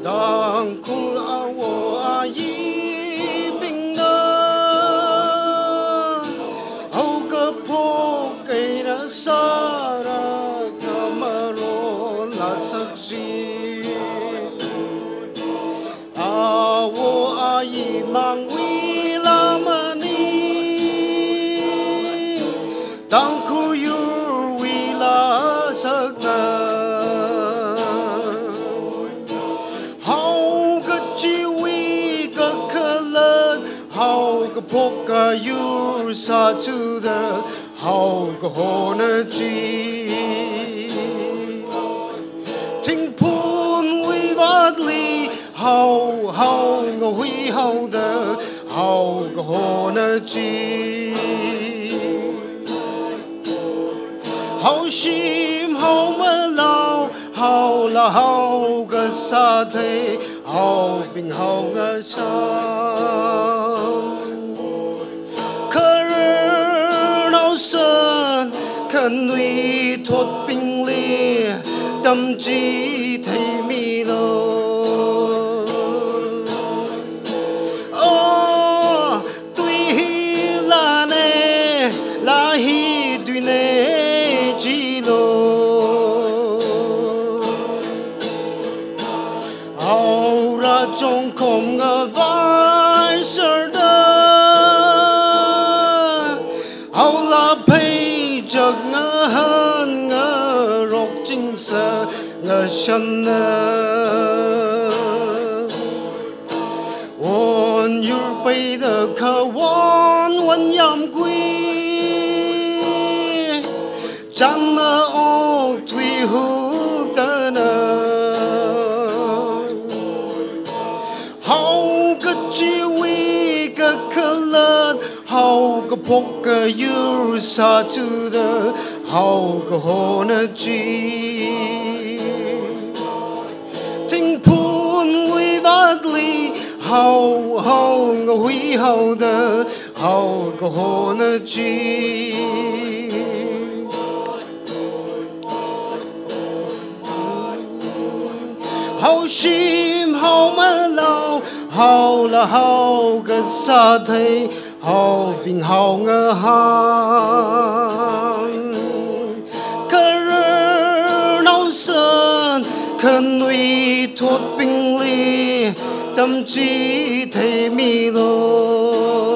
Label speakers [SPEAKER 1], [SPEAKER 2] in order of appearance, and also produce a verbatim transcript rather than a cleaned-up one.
[SPEAKER 1] Tangkhul awo ayi binga Auga po kay na sara kamaro la sakji Awo ayi mangwi lamani Tangkhul yurwi la sakna Poka yur sa to the how go Hon'ble Ting pun we badly how how go we how the how go Hon'ble How shim how malau how la how ga sa the how bing how ga sa Cần nuôi thốt bình lì tâm trí thấy mi lô Ô tuy là nè là hi tuy nè chi lô Hầu ra trong không ngờ vai sơ đơ Hầu là Chợt ngỡ hơn ngỡ rốt chính sợ ngỡ sân nơ Ôn yur bây giờ khờ vốn vốn yam quy Chẳng ngờ ô thủy hữu tơ nơ Hầu cơ Chuireihan cơ Kakhalat How go poka you sa to the how go Hon'ble Ting pun we badly how how go we how the how go Hon'ble How shim how malau how la how ga sa thei How bình how ngơ hang Cơ rơ nâu sơn Cần nuôi thốt bình ly Tâm trí thấy mi lô